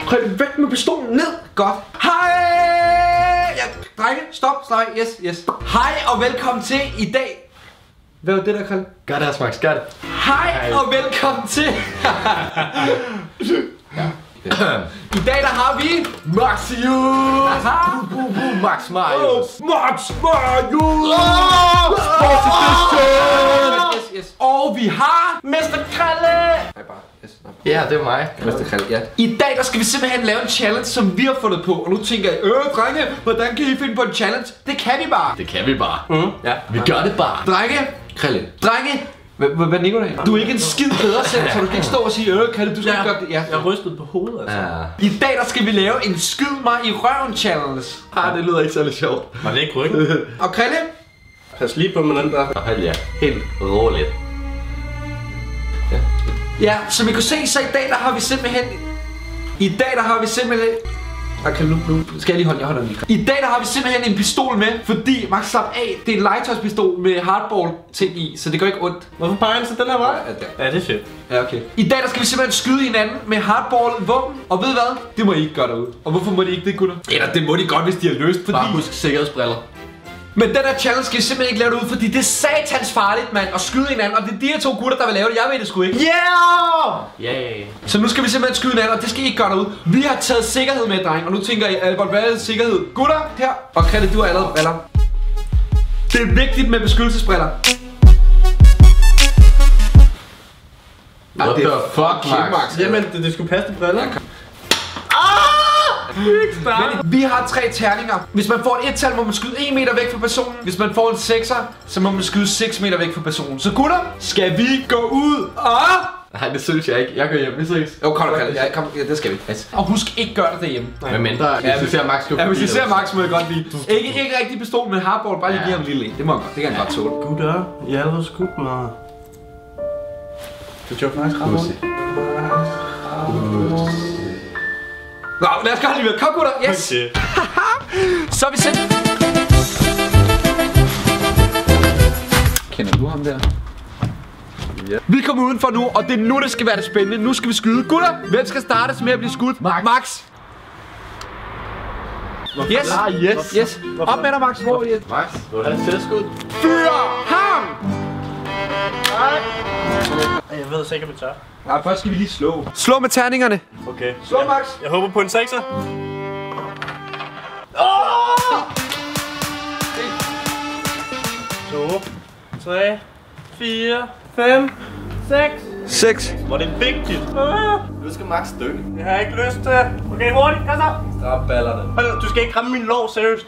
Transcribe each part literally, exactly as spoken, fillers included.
Krille, væk med pistolen, ned. Godt. Hej! Ja, drenge, stop, slap af. Yes, yes. Hej og velkommen til i dag. Hvad var det der, Krille? Gør det, Max, gør det. Hej, Hej. og velkommen til. Ja. I dag der har vi Maxius! Max Marius! Oh, Max Marius! Oh, Sports Edition! Yes, yes. Og vi har mister Krille! Nej, bare. Yes, ja, det er mig. mister Krille, ja. I dag der skal vi simpelthen lave en challenge, som vi har fundet på. Og nu tænker jeg, øh, drenge, hvordan kan I finde på en challenge? Det kan vi bare. Det kan vi bare. Mm. Ja, vi gør det bare. Drenge, Krille, drenge. Hvad nikker du af? Du er ikke en skid bedre selv, så du kan ikke stå og sige, øh, Krille, du skal ja, ikke gøre det. Ja. Jeg rystede på hovedet, altså. Ja. I dag der skal vi lave en skyd mig i røven challenge. Ah, det lyder ikke særlig sjovt. Var det ikke ryggen? Og Krille? Pas lige på med den der. Hold ja, helt roligt. Ja. Ja, som I kunne se, så i dag der har vi simpelthen... I dag der har vi simpelthen... Okay, nu, nu skal jeg lige holde, jeg holder lige. I dag der har vi simpelthen en pistol med, fordi Max slap af, det er en legetøjspistol med hardball ting i, så det gør ikke ondt. Hvorfor peger han så den her vej? Ja, ja, det er fedt. Ja, okay. I dag der skal vi simpelthen skyde hinanden med hardball våben, og ved hvad? Det må I ikke gøre derude. Og hvorfor må de ikke det, gutter? Eller det må de godt, hvis de har løst, fordi... Bare husk sikkerhedsbriller. Men den der challenge skal vi simpelthen ikke lave det ud, fordi det er satans farligt, mand, at skyde hinanden. Og det er de her to gutter, der vil lave det. Jeg ved det sgu ikke. Yeah! Yeah! Så nu skal vi simpelthen skyde hinanden, og det skal I ikke gøre derude. Vi har taget sikkerhed med, dreng. Og nu tænker I, Albert, hvad er sikkerhed? Gutter, her. Og Krille, du har allerede briller. Det er vigtigt med beskyttelsesbriller. What the fuck, Max? Jamen, det, det skulle passe til briller. Men vi har tre terninger. Hvis man får et et-tal, må man skyde en meter væk fra personen. Hvis man får en sekser, så må man skyde seks meter væk fra personen. Så gutter, skal vi gå ud og... Nej, det synes jeg ikke. Jeg går hjem, vi ses. Jo, kom, kom, ja, kom, ja, det skal vi. Yes. Og husk, ikke gør det derhjemme. Med mindre, hvis ja, vi ser Max gå. Ja, hvis vi ser Max, må jeg godt lide. Ikke, ikke rigtig pistol med hardball, bare lige give ham en lille en. Det må jeg godt, det kan han godt tåle. Gutter, I har allerede skudt mig. Det er jo faktisk ret rundt. Nå, lad os gøre alligevel. Kom, gutter. Yes. Okay. Så er vi selv. Kender du ham der? Yeah. Vi kommer udenfor nu, og det er nu, det skal være det spændende. Nu skal vi skyde. Gutter, hvem skal startes med at blive skudt? Max. Max. Yes. Ah, yes. Yes. Op med dig, Max. Hvor er det? Max, du har et tilskud. Fyr ham! Jeg ved sikkert, vi tør. Nej, først skal vi lige slå. Slå med terningerne. Okay. Slå, Max. Jeg håber på en sekser. To, tre, fire, fem, seks. Seks. Hvor det er vigtigt. Nu skal Max dø. Jeg har ikke lyst til. Okay, hurtigt. Kom så. Strap ballerne. Hold, du skal ikke ramme min lår, seriøst.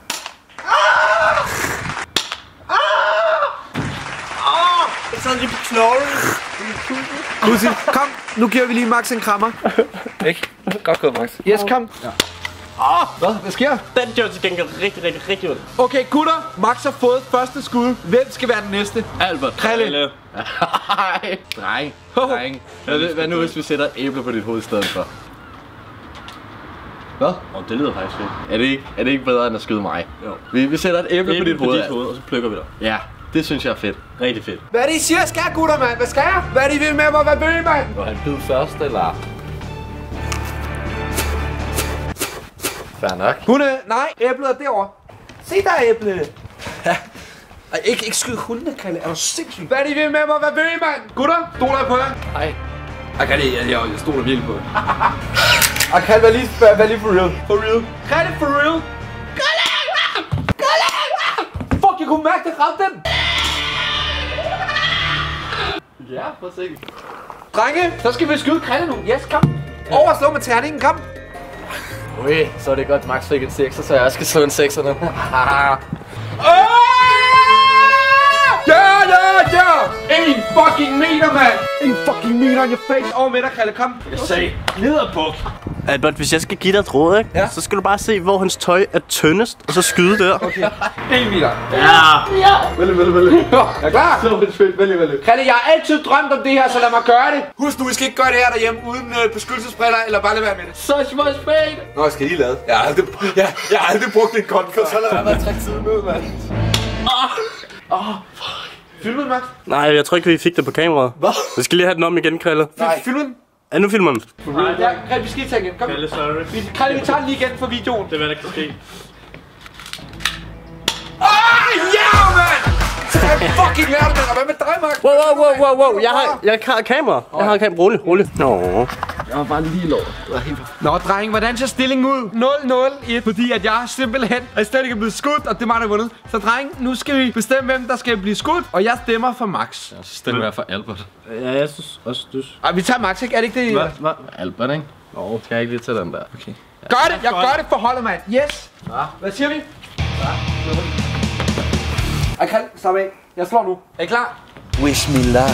Jeg sad lige på knoglen. Lucy, kom. Nu giver vi lige Max en krammer. Ikke? Godt gået, Max. Yes, kom. Ja. Åh, Hvad? Hvad sker? den gjorde til gengæld rigtig, rigtig, rigtig ondt. Okay, gutter. Max har fået første skud. Hvem skal være den næste? Albert. Krille. Nej. Dreng. Dreng. Hvad, hvad nu, hvis vi sætter et æble på dit hoved i stedet for? Hvad? Åh, oh, det lyder faktisk fedt. Er det ikke, er det ikke bedre end at skyde mig? Jo. Vi, vi sætter et æble, æble på dit på hoved. dit hoved, og så plukker vi dig. Ja, det synes jeg er fedt. Rigtig fedt. Hvad er det, I siger, skal jeg, gutter, mand? Hvad skal jeg? Hvad er det, I vil med mig? Hvad vil I, mand? Vil han bide først, eller? Fair nok. Hunde, nej, æblet er derovre. Se der, æble. Ej, ikke, ikke skyd hundene, Krille. Er du sindssyg? Hvad er det, I vil med mig? Hvad vil I, mand? Gutter, stoler jeg på jer? Hej. Jeg kan det, jeg, jeg, jeg stoler virkelig på jer. Og Krille, vær lige, vær lige for real. For real. Krille, for real. Krille! Krille! Fuck, jeg kunne mærke, det ramte den. Ja, prøv at se. Drenge, så skal vi skyde Krille nu. Yes, kom. Over slå med terningen, kom. Okay, så er det godt, Max fik en sekser, så jeg også skal slå en sekser nu. Ja, ja, ja! En fucking meter, mand! En fucking meter on your face. Over med dig, Krille, kom. Jeg sagde, ned og buk. Albert, hvis jeg skal give dig et råd, ikke? Ja. Så skal du bare se, hvor hans tøj er tyndest, og så skyde der. Okay. En meter. Ja! Ja! Vælge, vælge, vælge. Er I klar? Så er det vælge, vælge. Krille, jeg har altid drømt om det her, så lad mig gøre det. Husk nu, I skal ikke gøre det her derhjemme uden øh, beskyttelsesbriller, eller bare lade være med det. Such my spade! Nå, jeg skal lige lade. Jeg har aldrig, jeg, jeg har aldrig brugt en gun før. Så lad være med at trække tiden ud, mand. Åh, oh, fuck. Filmen, Max? Nej, jeg tror ikke, vi fik det på kameraet. Hvad? Vi skal lige have den om igen, Krille. Nej. Filmen? Ja, nu filmer den. Ja, Krille, vi skal lige tage igen. Kom. Krille, sorry. Vi, Krille, vi tager den lige igen for videoen. Det er hvad der kan ske. Ah, ja, mand! Så kan jeg fucking lære det, og hvad med dig, Max? Wow, wow, wow, wow, wow. Jeg har, jeg har kamera. Jeg har kamera. Rolig, rolig. Nå. Jeg var bare lige lov. Nå, drenge, hvordan ser stillingen ud? nul nul et, fordi at jeg simpelthen er slet ikke blevet skudt, og det er mig, der har vundet. Så drenge, nu skal vi bestemme, hvem der skal blive skudt, og jeg stemmer for Max. Så stemmer jeg for Albert. Ja, jeg synes også, du... Ej, vi tager Max, ikke? Er det ikke det? Hvad? Hvad? Albert, ikke? Nå, skal jeg ikke lige tage den der? Okay. Gør det! Jeg gør det for holdet, mand! Yes! Ja. Hvad siger vi? Ja. Ej, Krille, stop af. Jeg slår nu. Er I klar? Wish me luck.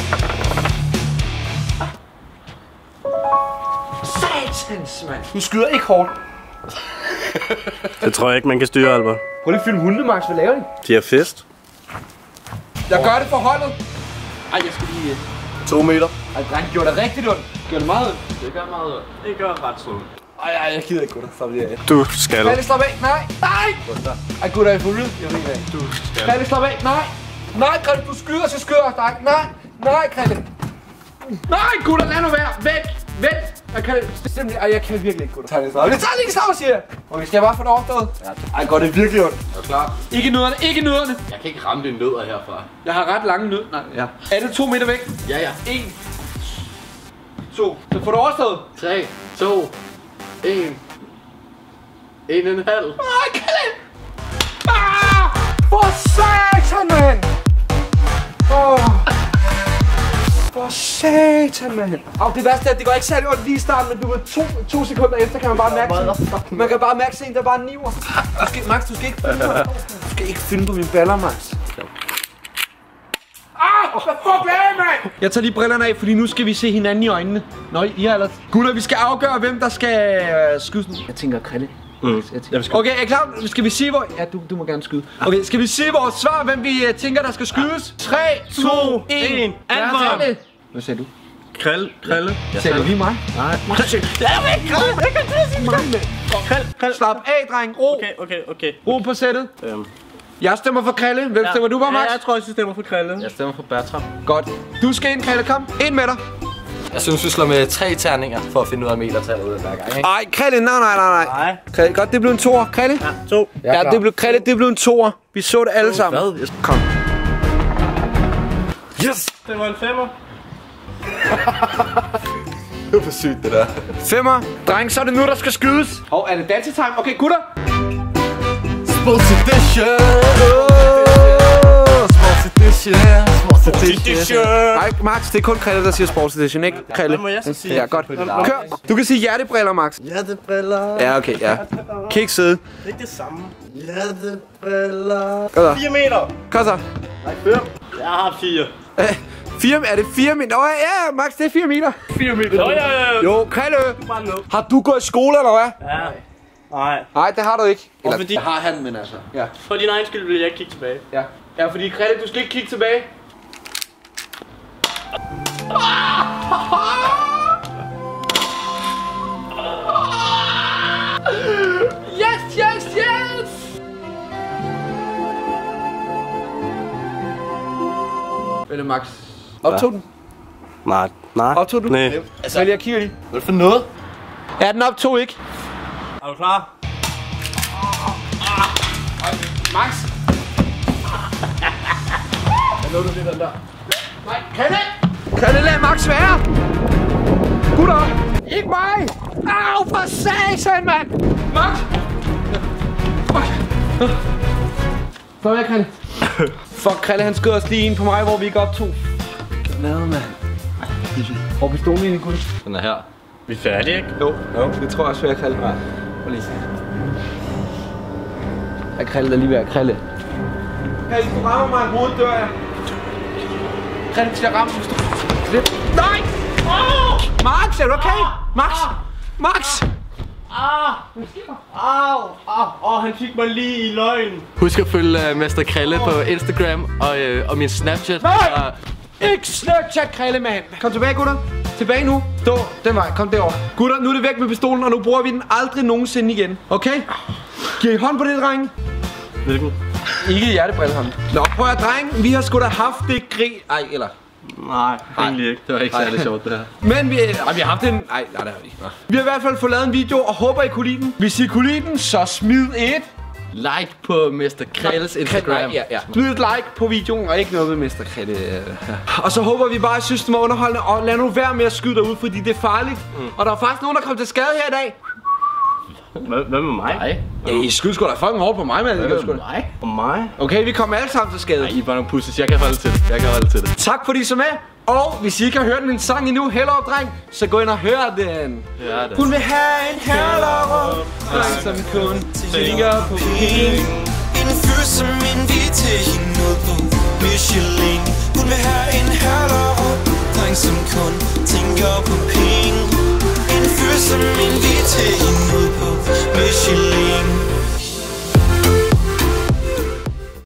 Satans, mand! Du skyder ikke hårdt. Det tror jeg ikke, man kan styre, Albert. Prøv lige at filme hundene, Max. Hvad laver de? De har fest. Jeg gør det for holdet. Ej, jeg skal lige... To meter. Ej, dreng, gjorde det rigtig ondt. Gjorde det meget ondt? Det gør meget ondt. Det gør ret sundt. Ej, ej, jeg gider ikke gå der. Stop lige af. Du skal. Krille, slap af. Nej! Nej! Ej, gutter, er I fulde? Jeg ved ikke hvad. Du skal. Krille, slap af. Nej! Nej, Krille, du skyder, så skyder jeg dig. Nej! Nej, Krille! Nej, gutter, lad nu være. Væk! Væk! Jeg kan simpelthen... Ej, jeg kan virkelig ikke, gutter. Tag det snart. Det tager lige snart, siger jeg. Okay, skal jeg bare få det overstået? Ja. Ej, går det virkelig ondt. Er du klar? Ikke nyderne, ikke nyderne. Jeg kan ikke ramme dine nødder herfra. Jeg har ret lange nød. Nej, ja. Er det to meter væk? Ja, ja. En. To. Så får du overstået. Tre, to, en. En og en halv. Ej, Krille! Ah! For satan, mand! Åh! For satan, mand! Og det værste er, at det går ikke særlig ondt lige i starten, men du er to, to sekunder efter, kan man bare mærke sådan. Man kan bare mærke sådan en, der bare niver. Du skal, Max, du skal ikke finde mig. Du skal ikke finde på mine baller, Max. Ah! Hvad fuck er det, mand? Jeg tager lige brillerne af, fordi nu skal vi se hinanden i øjnene. Nå, I har ellers... Gutter, vi skal afgøre, hvem der skal øh, skydes nu. Jeg tænker Krille. Mm. Okay, er I klar? Skal vi sige, hvor... Ja, du, du må gerne skyde. Okay, skal vi sige vores svar, hvem vi uh, tænker, der skal skydes? tre, to, et. Albert! Hvad sagde du? Krille, Krille. Sagde du lige mig? Nej. Jeg er ikke Krille! Jeg kan ikke sige mig! Krille, Krille. Slap af, dreng. Ro. Okay, okay, okay. Ro på sættet. Øhm. Jeg stemmer for Krille. Hvem stemmer du på, Max? Ja, jeg tror også, jeg stemmer for Krille. Jeg stemmer for Bertram. Godt. Du skal ind, Krille. Kom. Ind med dig. Jeg synes, vi slår med tre terninger for at finde ud af metertallet ud af hver gang, ikke? Ej, Krille. Nej, nej, nej, nej. Nej. Krille. Godt, det blev en toer. Krille? Ja, to. Ja, det blev Krille. Det blev en toer. Vi så det alle sammen. Hvad? Kom. Yes! Det var en femmer. Det var sygt, det der. Femmer. Dreng, så er det nu, der skal skydes. Og er det dansetime? Okay, gutter. Sports edition! Sports edition! Sports edition! Nej, Max, det er kun Krille, der siger sports edition, ikke? Krille. Hvad må jeg så sige? Ja, godt. Kør. Du kan sige hjertebriller, Max. Hjertebriller. Ja, okay, ja. Kan ikke sidde. Det er ikke det samme. Hjertebriller. Kom så. Fire meter. Kom så. Nej, fem. Jeg har fire. Øh, fire, er det fire meter? Åh, ja, Max, det er fire meter. Fire meter. Jo, ja, ja. Jo, Krille. Bare ned. Har du gået i skole, eller hvad? Ja. Nej. Nej, det har du ikke. Eller, fordi- det har han, men altså. Ja. For din egen skyld vil jeg ikke kigge tilbage. Ja. Ja, fordi Krille, du skal ikke kigge tilbage. Yes, yes, yes! Hvad er det, Max? Optog den? Nej, nej. Optog du? Nej. Altså, jeg kigger lige. Hvad er det for noget? Ja, den optog ikke. Er du klar? Max! Jeg lå du det den der. Nej, Krille! Krille, lad Max være! Gutter! Ikke mig! Au, for satan, mand! Max! Kom her, Krille. Fuck, Krille, han skød os lige ind på mig, hvor vi ikke optog. Hvad, mand? Hvor er pistolen egentlig, gutter? Den er her. Vi er færdige, ikke? Jo, jo, det tror jeg også, jeg Krille. Ja. Prøv lige. Jeg Krille, der lige ved at Krille. Krille, du rammer mig i hovedet, dør jeg. Krille, til at ramme, hvis du... Nej! Oh! Max, er du okay? Max! Max! Ah! Au! Au! Åh, han fik mig lige i løgn. Husk at følge uh, Mester Krille på Instagram og, uh, og min Snapchat. Nej! Og Ikke Snapchat, Krille, mand! Kom tilbage, gutter. Tilbage nu. Stå den vej. Kom derover. Gutter, nu er det væk med pistolen, og nu bruger vi den aldrig nogensinde igen. Okay? Giv I hånd på det, drenge? Hvilken? Ikke hjertebrillehånd. Nå, prøv at drenge. Vi har sgu da haft det grin... Ej, eller... Nej, egentlig ikke. Det var ikke særlig sjovt det her. Men vi, ej, vi har haft en... Nej, nej, det har vi ikke. Vi har i hvert fald fået lavet en video, og håber I kunne lide den. Hvis I kunne lide den, så smid et... Like på mister Krælles Instagram. Ja, ja. Smid et like på videoen, og ikke noget med mister Krille. Ja. Og så håber vi bare, at I synes, det var underholdende. Og lad nu være med at skyde derud, fordi det er farligt. Mm. Og der er faktisk nogen, der kom til skade her i dag. Hvad med mig? Nej. Ja, I skød sgu da fucking hårdt på mig, mand. Hvad med mig? Og mig? Okay, vi kommer alle sammen til skade. Nej, I er bare nogle pusses. Jeg kan holde til det. Jeg kan holde til det. Tak fordi I så med. Og hvis I ikke har hørt min sang endnu, Hellerup dreng, så gå ind og hør den. Ja, det. Hun vil have en Hellerup dreng, som kun tænker på penge. En fyr, som inviterer hende ud på